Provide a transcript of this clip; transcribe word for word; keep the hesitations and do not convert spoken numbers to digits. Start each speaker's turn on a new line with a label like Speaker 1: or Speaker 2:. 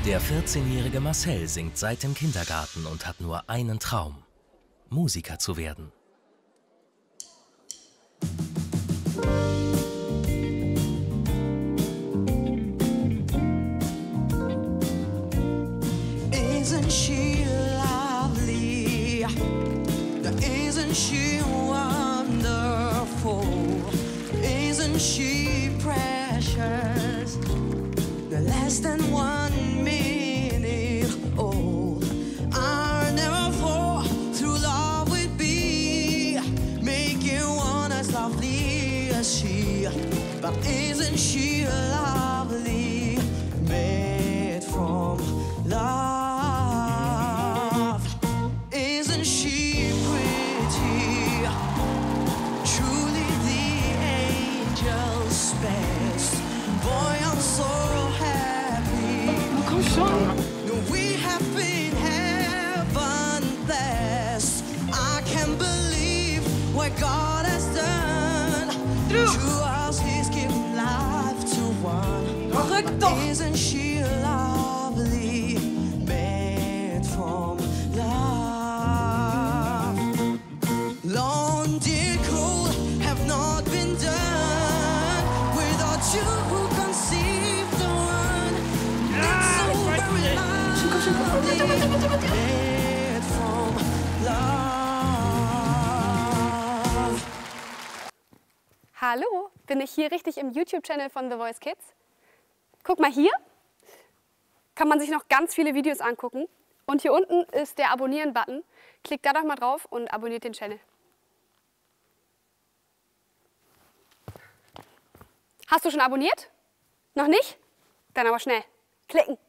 Speaker 1: Der vierzehnjährige Marcel singt seit dem Kindergarten und hat nur einen Traum: Musiker zu werden.
Speaker 2: Isn't she lovely? Isn't she wonderful? Isn't she precious? Less than one minute old. I never thought through love would be making one as lovely as she. But isn't she lovely? Made from love. Isn't she pretty? Truly the angel's best. Boy, I'm so
Speaker 3: Schon.
Speaker 2: No, we have been heaven blessed. I can't believe what God has done. To us, He's given life to one.
Speaker 3: Verrückt doch.
Speaker 2: Isn't she lovely? Made from love. Long, dear, cold have not been done without you who conceived the one. Made from love.
Speaker 4: Hallo, bin ich hier richtig im YouTube-Channel von The Voice Kids? Guck mal, hier kann man sich noch ganz viele Videos angucken. Und hier unten ist der Abonnieren-Button. Klickt da doch mal drauf und abonniert den Channel. Hast du schon abonniert? Noch nicht? Dann aber schnell. Klicken.